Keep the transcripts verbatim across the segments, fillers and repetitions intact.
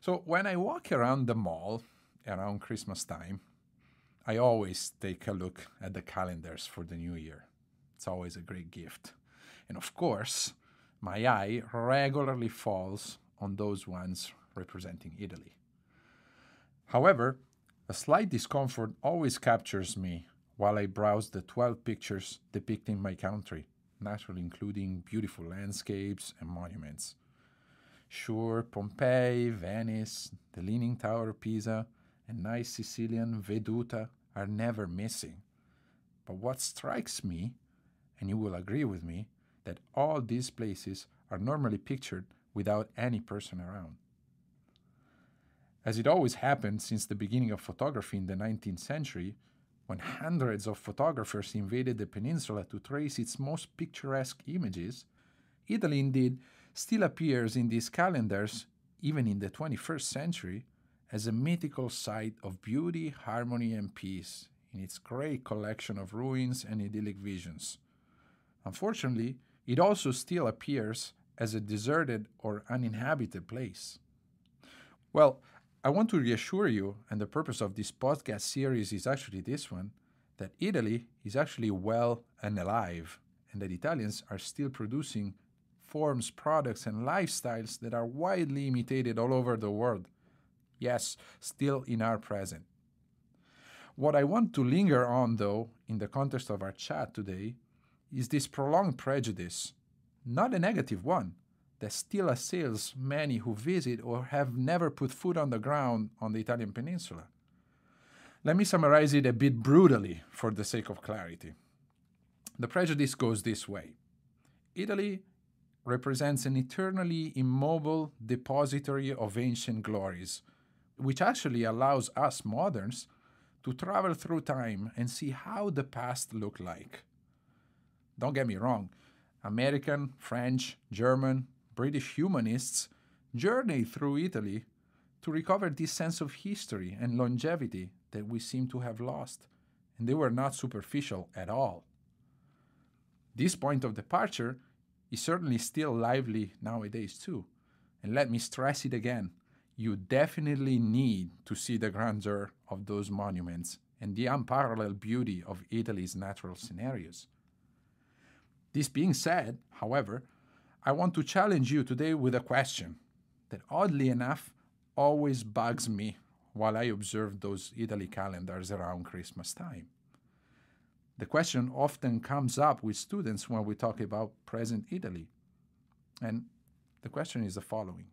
So when I walk around the mall around Christmas time, I always take a look at the calendars for the new year. It's always a great gift. And of course, my eye regularly falls on those ones representing Italy. However, a slight discomfort always captures me while I browse the twelve pictures depicting my country, naturally including beautiful landscapes and monuments. Sure, Pompeii, Venice, the Leaning Tower of Pisa, and nice Sicilian Veduta are never missing. But what strikes me, and you will agree with me, that all these places are normally pictured without any person around. As it always happened since the beginning of photography in the nineteenth century, when hundreds of photographers invaded the peninsula to trace its most picturesque images, Italy indeed still appears in these calendars, even in the twenty-first century, as a mythical site of beauty, harmony, and peace in its great collection of ruins and idyllic visions. Unfortunately, it also still appears as a deserted or uninhabited place. Well, I want to reassure you, and the purpose of this podcast series is actually this one, that Italy is actually well and alive, and that Italians are still producing forms, products, and lifestyles that are widely imitated all over the world. Yes, still in our present. What I want to linger on, though, in the context of our chat today, is this prolonged prejudice, not a negative one, that still assails many who visit or have never put foot on the ground on the Italian peninsula. Let me summarize it a bit brutally for the sake of clarity. The prejudice goes this way. Italy represents an eternally immobile depository of ancient glories, which actually allows us moderns to travel through time and see how the past looked like. Don't get me wrong, American, French, German, British humanists journeyed through Italy to recover this sense of history and longevity that we seem to have lost, and they were not superficial at all. This point of departure is certainly still lively nowadays too, and let me stress it again, you definitely need to see the grandeur of those monuments and the unparalleled beauty of Italy's natural scenarios. This being said, however, I want to challenge you today with a question that oddly enough always bugs me while I observe those Italy calendars around Christmas time. The question often comes up with students when we talk about present Italy. And the question is the following.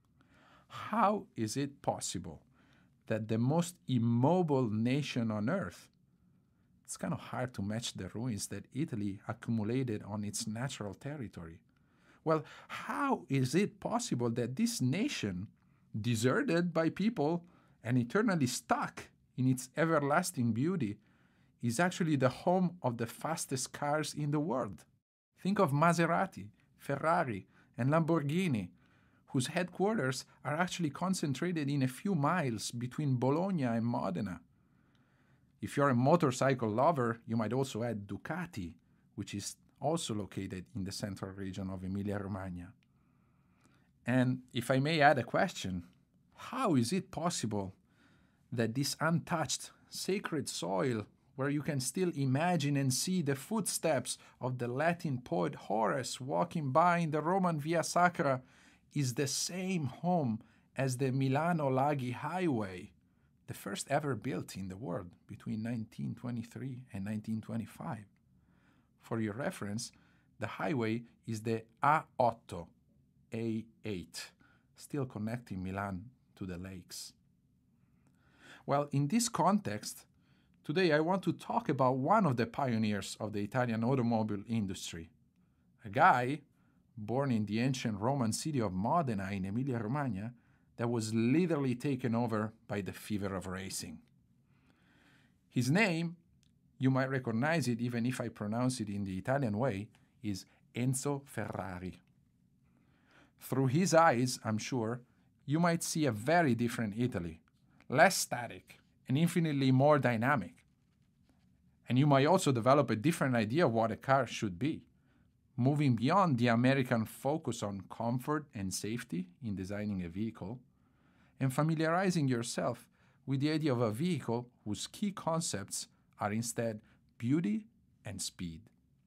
How is it possible that the most immobile nation on earth, it's kind of hard to match the ruins that Italy accumulated on its natural territory. Well, how is it possible that this nation, deserted by people and eternally stuck in its everlasting beauty, is actually the home of the fastest cars in the world? Think of Maserati, Ferrari, and Lamborghini, whose headquarters are actually concentrated in a few miles between Bologna and Modena. If you're a motorcycle lover, you might also add Ducati, which is also located in the central region of Emilia-Romagna. And if I may add a question, how is it possible that this untouched, sacred soil, where you can still imagine and see the footsteps of the Latin poet Horace walking by in the Roman Via Sacra, is the same home as the Milano-Laghi Highway, the first ever built in the world between nineteen twenty-three and nineteen twenty-five. For your reference, the highway is the A eight, A eight, still connecting Milan to the lakes. Well, in this context, today I want to talk about one of the pioneers of the Italian automobile industry, a guy born in the ancient Roman city of Modena in Emilia-Romagna that was literally taken over by the fever of racing. His name, you might recognize it even if I pronounce it in the Italian way, is ENZO Ferrari. Through his eyes, I'm sure, you might see a very different Italy, less static and infinitely more dynamic. And you might also develop a different idea of what a car should be, moving beyond the American focus on comfort and safety in designing a vehicle, and familiarizing yourself with the idea of a vehicle whose key concepts are instead beauty and speed.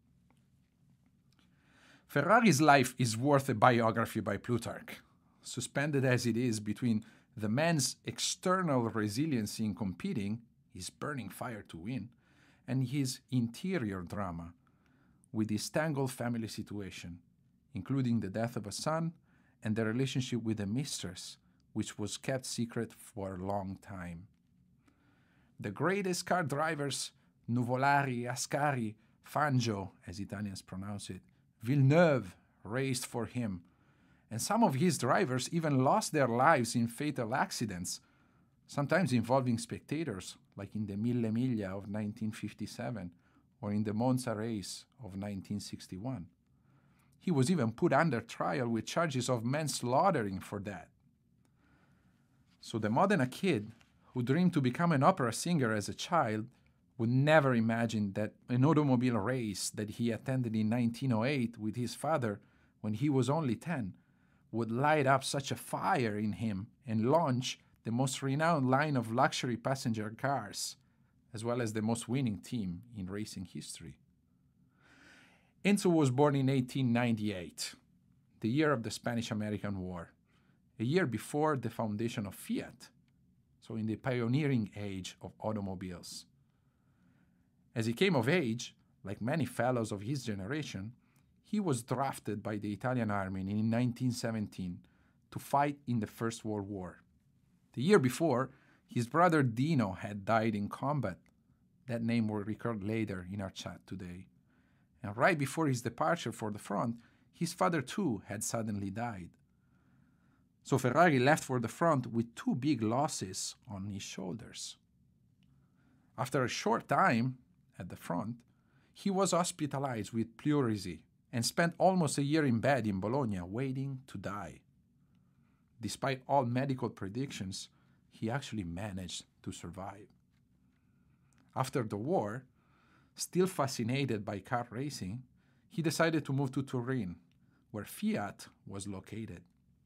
Ferrari's life is worth a biography by Plutarch, suspended as it is between the man's external resiliency in competing, his burning fire to win, and his interior drama with his tangled family situation, including the death of a son and the relationship with a mistress, which was kept secret for a long time. The greatest car drivers, Nuvolari, Ascari, Fangio, as Italians pronounce it, Villeneuve, raced for him, and some of his drivers even lost their lives in fatal accidents, sometimes involving spectators, like in the Mille Miglia of nineteen fifty-seven or in the Monza race of nineteen sixty-one. He was even put under trial with charges of manslaughtering for that. So the Modena kid, who dreamed to become an opera singer as a child, would never imagine that an automobile race that he attended in nineteen oh eight with his father when he was only ten would light up such a fire in him and launch the most renowned line of luxury passenger cars, as well as the most winning team in racing history. Enzo was born in eighteen ninety-eight, the year of the Spanish-American War, a year before the foundation of Fiat, so in the pioneering age of automobiles. As he came of age, like many fellows of his generation, he was drafted by the Italian army in nineteen seventeen to fight in the First World War. The year before, his brother Dino had died in combat. That name will recur later in our chat today. And right before his departure for the front, his father too had suddenly died. So Ferrari left for the front with two big losses on his shoulders. After a short time at the front, he was hospitalized with pleurisy and spent almost a year in bed in Bologna waiting to die. Despite all medical predictions, he actually managed to survive. After the war, still fascinated by car racing, he decided to move to Turin, where Fiat was located.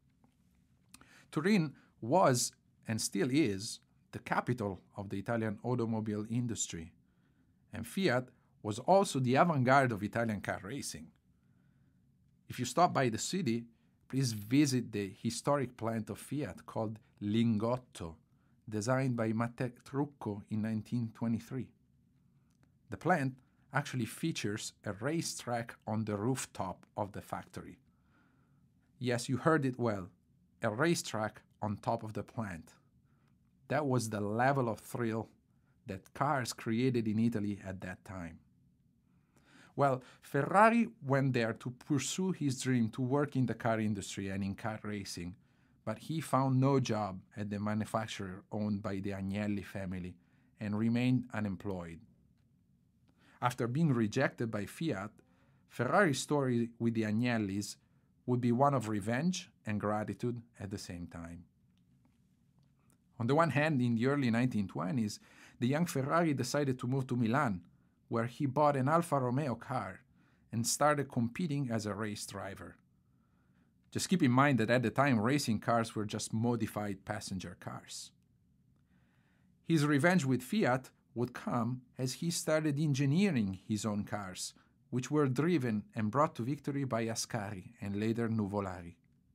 Turin was, and still is, the capital of the Italian automobile industry, and Fiat was also the avant-garde of Italian car racing. If you stop by the city, please visit the historic plant of Fiat called Lingotto, designed by Matteo Trucco in nineteen twenty-three. The plant actually features a racetrack on the rooftop of the factory. Yes, you heard it well, a racetrack on top of the plant. That was the level of thrill that cars created in Italy at that time. Well, Ferrari went there to pursue his dream to work in the car industry and in car racing, but he found no job at the manufacturer owned by the Agnelli family and remained unemployed. After being rejected by Fiat, Ferrari's story with the Agnellis would be one of revenge and gratitude at the same time. On the one hand, in the early nineteen twenties, the young Ferrari decided to move to Milan, where he bought an Alfa Romeo car and started competing as a race driver. Just keep in mind that at the time, racing cars were just modified passenger cars. His revenge with Fiat would come as he started engineering his own cars, which were driven and brought to victory by Ascari and later Nuvolari.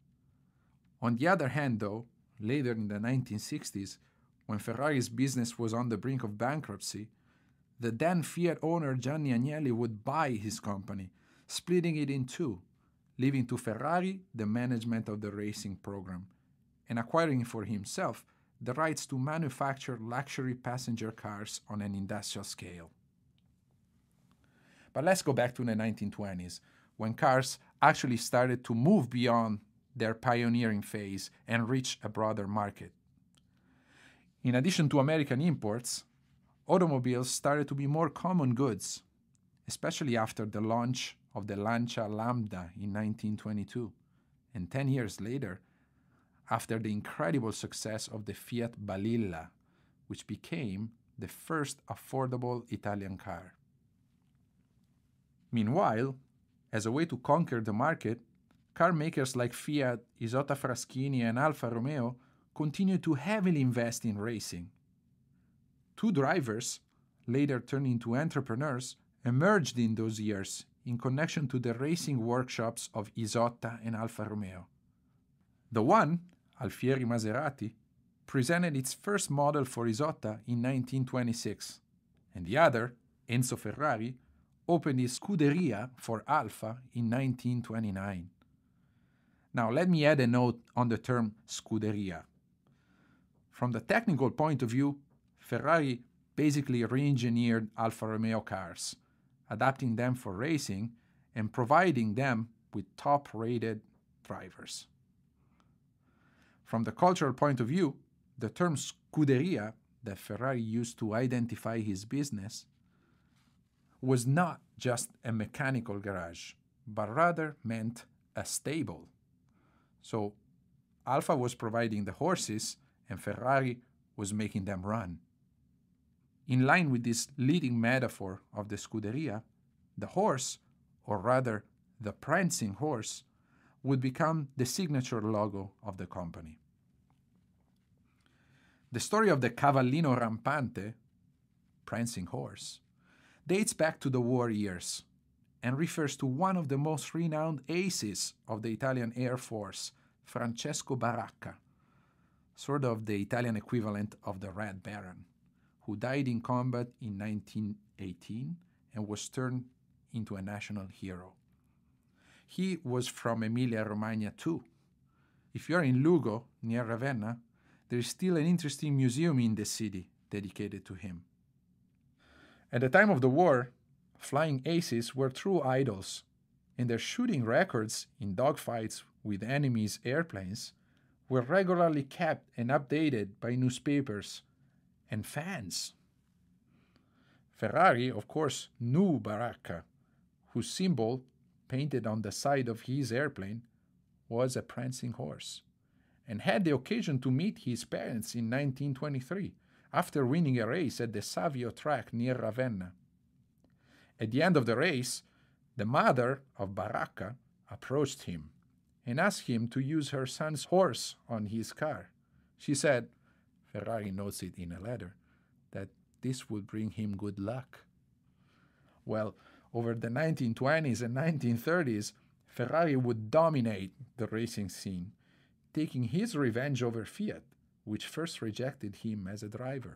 On the other hand, though, later in the nineteen sixties, when Ferrari's business was on the brink of bankruptcy, the then Fiat owner Gianni Agnelli would buy his company, splitting it in two, leaving to Ferrari the management of the racing program, and acquiring for himself the rights to manufacture luxury passenger cars on an industrial scale. But let's go back to the nineteen twenties, when cars actually started to move beyond their pioneering phase and reach a broader market. In addition to American imports, automobiles started to be more common goods, especially after the launch of the Lancia Lambda in nineteen twenty-two, and ten years later, after the incredible success of the Fiat Balilla, which became the first affordable Italian car. Meanwhile, as a way to conquer the market, car makers like Fiat, Isotta Fraschini, and Alfa Romeo continued to heavily invest in racing. Two drivers, later turned into entrepreneurs, emerged in those years in connection to the racing workshops of Isotta and Alfa Romeo. The one, Alfieri Maserati, presented its first model for Isotta in nineteen twenty-six, and the other, Enzo Ferrari, opened his Scuderia for Alfa in nineteen twenty-nine. Now let me add a note on the term Scuderia. From the technical point of view, Ferrari basically re-engineered Alfa Romeo cars, adapting them for racing and providing them with top-rated drivers. From the cultural point of view, the term Scuderia that Ferrari used to identify his business was not just a mechanical garage, but rather meant a stable. So Alfa was providing the horses and Ferrari was making them run. In line with this leading metaphor of the Scuderia, the horse, or rather the prancing horse, would become the signature logo of the company. The story of the Cavallino Rampante, prancing horse, dates back to the war years and refers to one of the most renowned aces of the Italian Air Force, Francesco Baracca, sort of the Italian equivalent of the Red Baron, who died in combat in nineteen eighteen and was turned into a national hero. He was from Emilia-Romagna too. If you're in Lugo, near Ravenna, there is still an interesting museum in the city dedicated to him. At the time of the war, flying aces were true idols, and their shooting records in dogfights with enemies' airplanes were regularly kept and updated by newspapers and fans. Ferrari, of course, knew Baracca, whose symbol, painted on the side of his airplane, was a prancing horse, and had the occasion to meet his parents in nineteen twenty-three, after winning a race at the Savio track near Ravenna. At the end of the race, the mother of Baracca approached him and asked him to use her son's horse on his car. She said, Ferrari notes it in a letter, that this would bring him good luck. Well, over the nineteen twenties and nineteen thirties, Ferrari would dominate the racing scene, taking his revenge over Fiat, which first rejected him as a driver.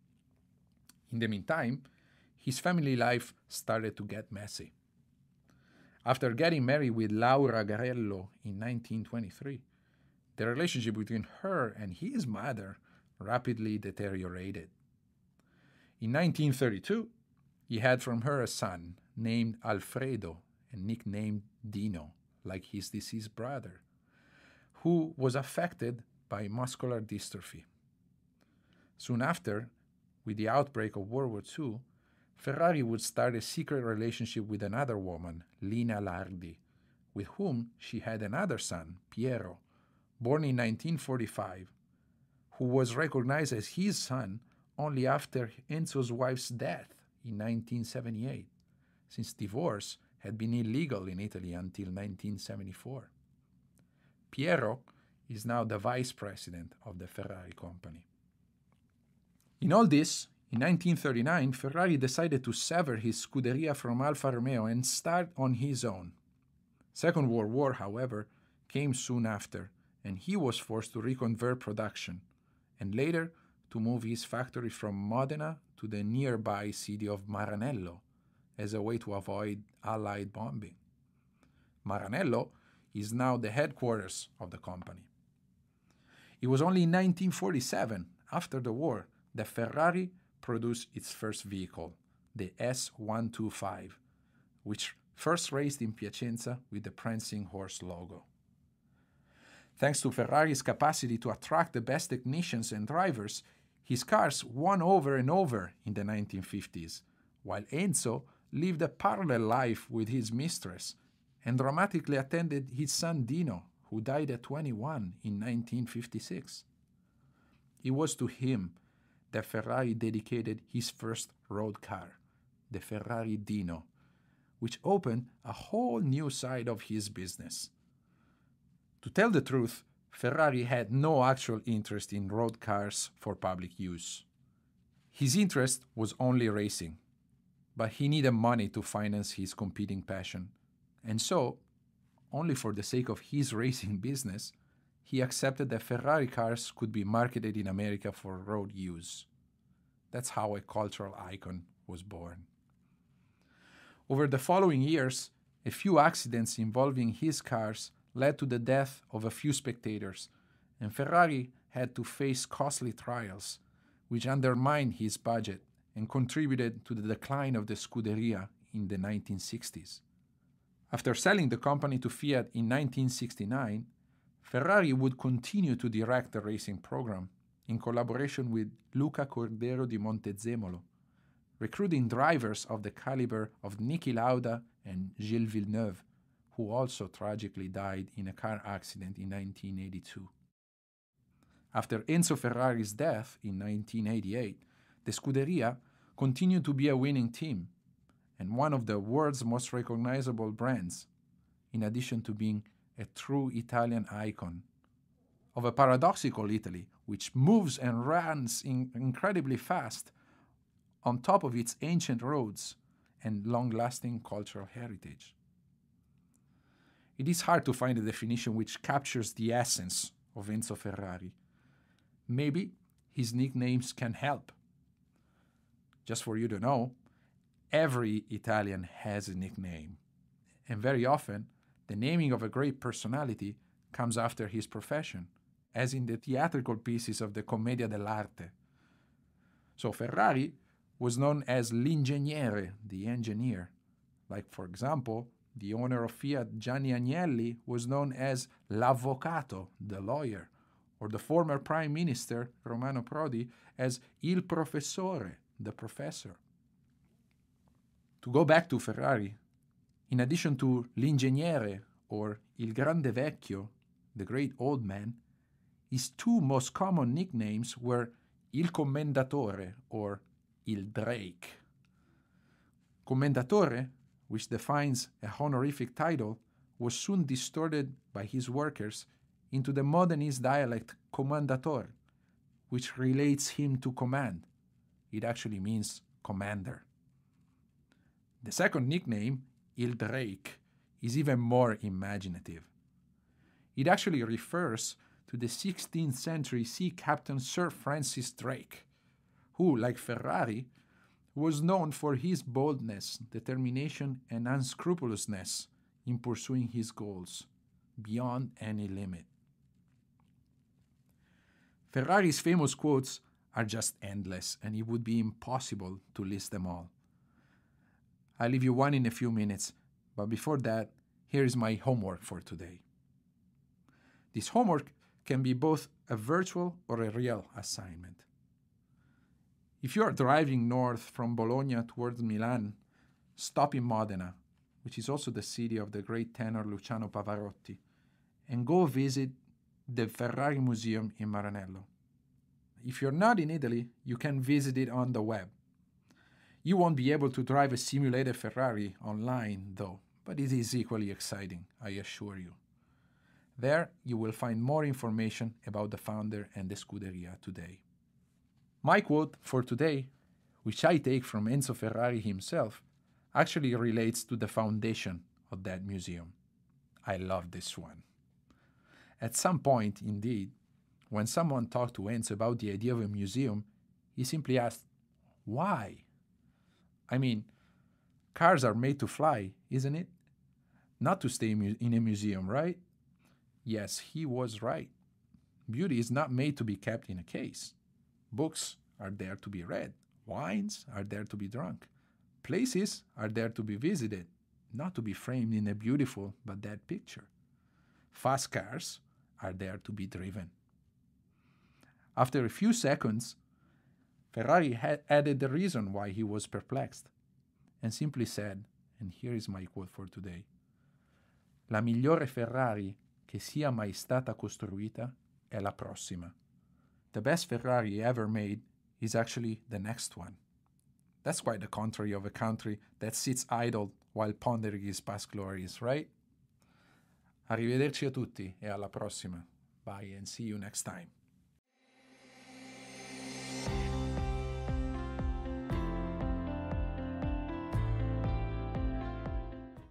In the meantime, his family life started to get messy. After getting married with Laura Garello in nineteen twenty-three, the relationship between her and his mother rapidly deteriorated. In nineteen thirty-two, he had from her a son named Alfredo and nicknamed Dino, like his deceased brother, who was affected by muscular dystrophy. Soon after, with the outbreak of World War Two, Ferrari would start a secret relationship with another woman, Lina Lardi, with whom she had another son, Piero, born in nineteen forty-five, who was recognized as his son only after Enzo's wife's death in nineteen seventy-eight, since divorce had been illegal in Italy until nineteen seventy-four. Piero is now the vice president of the Ferrari company. In all this, in nineteen thirty-nine, Ferrari decided to sever his Scuderia from Alfa Romeo and start on his own. Second World War, however, came soon after, and he was forced to reconvert production, and later to move his factory from Modena to the nearby city of Maranello as a way to avoid Allied bombing. Maranello is now the headquarters of the company. It was only in nineteen forty-seven, after the war, that Ferrari produced its first vehicle, the S one twenty-five, which first raced in Piacenza with the prancing horse logo. Thanks to Ferrari's capacity to attract the best technicians and drivers, his cars won over and over in the nineteen fifties, while Enzo lived a parallel life with his mistress and dramatically attended his son Dino, who died at twenty-one in nineteen fifty-six. It was to him that Ferrari dedicated his first road car, the Ferrari Dino, which opened a whole new side of his business. To tell the truth, Ferrari had no actual interest in road cars for public use. His interest was only racing, but he needed money to finance his competing passion, and so, only for the sake of his racing business, he accepted that Ferrari cars could be marketed in America for road use. That's how a cultural icon was born. Over the following years, a few accidents involving his cars led to the death of a few spectators, and Ferrari had to face costly trials, which undermined his budget and contributed to the decline of the Scuderia in the nineteen sixties. After selling the company to Fiat in nineteen sixty-nine, Ferrari would continue to direct the racing program in collaboration with Luca Cordero di Montezemolo, recruiting drivers of the caliber of Niki Lauda and Gilles Villeneuve, who also tragically died in a car accident in nineteen eighty-two. After Enzo Ferrari's death in nineteen eighty-eight, the Scuderia continued to be a winning team and one of the world's most recognizable brands, in addition to being a true Italian icon of a paradoxical Italy which moves and runs in incredibly fast on top of its ancient roads and long-lasting cultural heritage. It is hard to find a definition which captures the essence of Enzo Ferrari. Maybe his nicknames can help. Just for you to know, every Italian has a nickname, and very often the naming of a great personality comes after his profession, as in the theatrical pieces of the Commedia dell'arte. So Ferrari was known as l'ingegnere, the engineer. Like, for example, the owner of Fiat, Gianni Agnelli, was known as l'avvocato, the lawyer, or the former prime minister, Romano Prodi, as il professore, the professor. To go back to Ferrari, in addition to l'ingegnere, or il grande vecchio, the great old man, his two most common nicknames were il commendatore, or il Drake. Commendatore, which defines a honorific title, was soon distorted by his workers into the modernist dialect commandator, which relates him to command. It actually means commander. The second nickname, il Drake, is even more imaginative. It actually refers to the sixteenth century sea captain Sir Francis Drake, who, like Ferrari, was known for his boldness, determination, and unscrupulousness in pursuing his goals beyond any limit. Ferrari's famous quotes are just endless, and it would be impossible to list them all. I'll leave you one in a few minutes, but before that, here is my homework for today. This homework can be both a virtual or a real assignment. If you are driving north from Bologna towards Milan, stop in Modena, which is also the city of the great tenor Luciano Pavarotti, and go visit the Ferrari Museum in Maranello. If you're not in Italy, you can visit it on the web. You won't be able to drive a simulated Ferrari online, though, but it is equally exciting, I assure you. There, you will find more information about the founder and the Scuderia today. My quote for today, which I take from Enzo Ferrari himself, actually relates to the foundation of that museum. I love this one. At some point, indeed, when someone talked to Enzo about the idea of a museum, he simply asked, why? I mean, cars are made to fly, isn't it? Not to stay mu- in a museum, right? Yes, he was right. Beauty is not made to be kept in a case. Books are there to be read. Wines are there to be drunk. Places are there to be visited, not to be framed in a beautiful but dead picture. Fast cars are there to be driven. After a few seconds, Ferrari had added the reason why he was perplexed, and simply said, and here is my quote for today, "La migliore Ferrari che sia mai stata costruita è la prossima." The best Ferrari ever made is actually the next one. That's quite the contrary of a country that sits idle while pondering its past glories, right? Arrivederci a tutti e alla prossima. Bye and see you next time.